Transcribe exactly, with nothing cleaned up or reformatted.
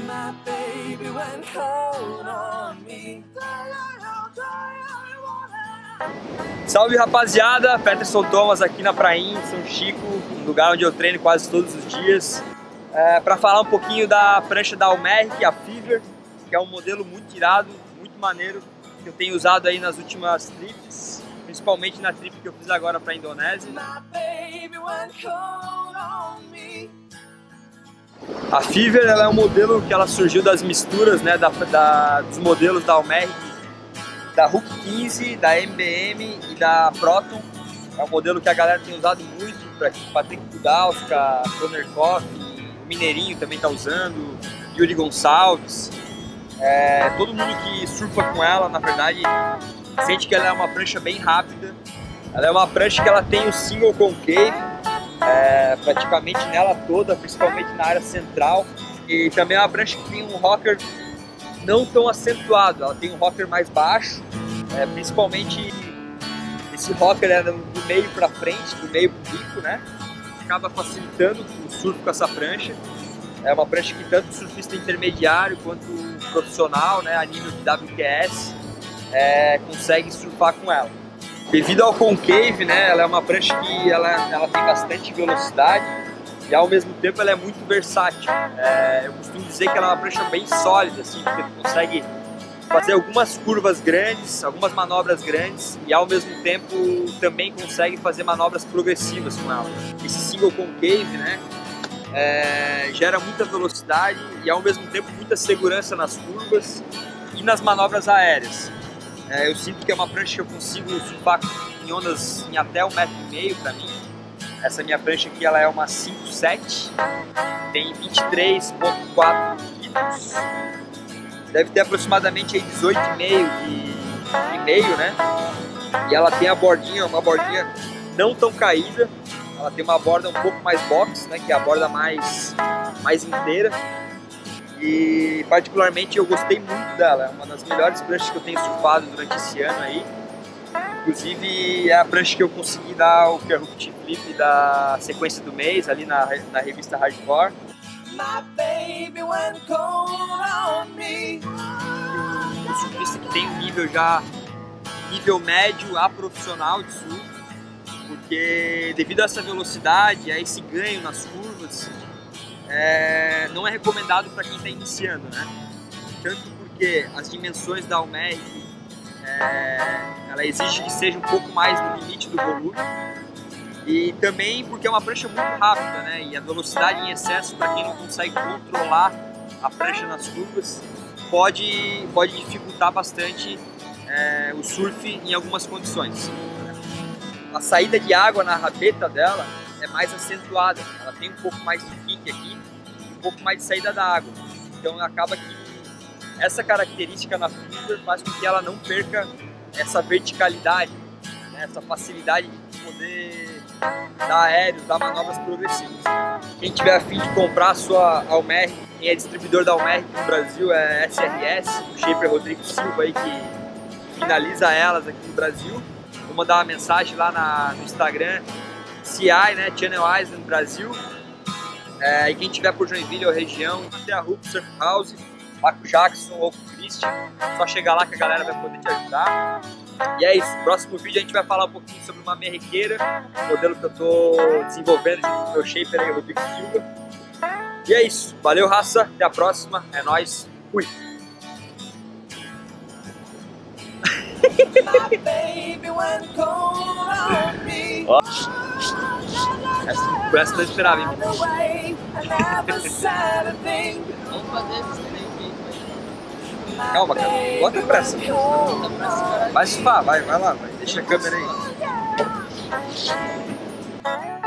Salve rapaziada, Peterson Thomas aqui na prainha em São Chico, um lugar onde eu treino quase todos os dias, é, para falar um pouquinho da prancha da Almerrick, a Fever, que é um modelo muito irado, muito maneiro, que eu tenho usado aí nas últimas trips, principalmente na trip que eu fiz agora para a Indonésia. A Fever ela é um modelo que ela surgiu das misturas, né, da, da, dos modelos da Almerrick, da Hook quinze, da M B M e da Proton. É um modelo que a galera tem usado muito, para Patrick Kudauska, Conner Coffey, o Mineirinho também está usando, Yuri Gonçalves. É, todo mundo que surfa com ela, na verdade, sente que ela é uma prancha bem rápida. Ela é uma prancha que ela tem o single concave, é, praticamente nela toda, principalmente na área central. E também é uma prancha que tem um rocker não tão acentuado, ela tem um rocker mais baixo, é, principalmente esse rocker é do meio para frente, do meio para o bico, né? Acaba facilitando o surf com essa prancha. É uma prancha que tanto o surfista intermediário quanto o profissional, né, a nível de W Q S, é, consegue surfar com ela. Devido ao concave, né, ela é uma prancha que ela, ela tem bastante velocidade e ao mesmo tempo ela é muito versátil. É, eu costumo dizer que ela é uma prancha bem sólida, assim, porque tu consegue fazer algumas curvas grandes, algumas manobras grandes e ao mesmo tempo também consegue fazer manobras progressivas com ela. Esse single concave, né, é, gera muita velocidade e ao mesmo tempo muita segurança nas curvas e nas manobras aéreas. É, eu sinto que é uma prancha que eu consigo surfar em ondas em até um metro e meio para mim. Essa minha prancha aqui ela é uma cinco sete, tem vinte e três vírgula quatro litros, deve ter aproximadamente aí dezoito vírgula cinco de, de meio, né? E ela tem a bordinha, uma bordinha não tão caída, ela tem uma borda um pouco mais box, né? Que é a borda mais, mais inteira. E particularmente eu gostei muito dela, é uma das melhores pranchas que eu tenho surfado durante esse ano aí. Inclusive é a prancha que eu consegui dar o Kerhook T-Flip da sequência do mês ali na, na revista Hardcore. O surfista que tem um nível já, nível médio a profissional de surf, porque devido a essa velocidade, a esse ganho nas curvas, é, não é recomendado para quem está iniciando, né? Tanto porque as dimensões da Almerrick, É, ela exige que seja um pouco mais no limite do volume e também porque é uma prancha muito rápida, né? E a velocidade em excesso, para quem não consegue controlar a prancha nas curvas, pode, pode dificultar bastante é, o surf em algumas condições. A saída de água na rabeta dela é mais acentuada, ela tem um pouco mais de kick aqui e um pouco mais de saída da água, então acaba que essa característica na Fever faz com que ela não perca essa verticalidade, né, essa facilidade de poder dar aéreos, dar manobras progressivas. Quem tiver a fim de comprar a sua Almerrick, quem é distribuidor da Almerrick no Brasil é S R S, o Shaper Rodrigo Silva aí que finaliza elas aqui no Brasil. Vou mandar uma mensagem lá na, no Instagram, C I, né, Channel Island Brasil. É, e quem tiver por Joinville ou região, até a Hook Surf House, lá com o Jackson ou com o Christian, só chegar lá que a galera vai poder te ajudar. E é isso, no próximo vídeo a gente vai falar um pouquinho sobre uma merrequeira, um modelo que eu tô desenvolvendo junto com o meu shaper aí, o Rodrigo Silva. E é isso, valeu raça, até a próxima, é nóis, fui! Ó, essa, essa eu esperava, hein? Calma, cara. Bota pressa. Vai surfar, vai, vai lá, vai. Deixa a câmera aí.